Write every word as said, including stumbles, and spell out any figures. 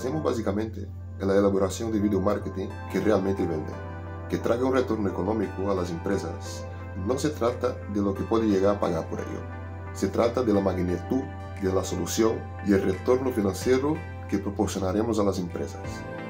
hacemos básicamente es la elaboración de video marketing que realmente vende, que traiga un retorno económico a las empresas. No se trata de lo que puede llegar a pagar por ello, se trata de la magnitud de la solución y el retorno financiero que proporcionaremos a las empresas.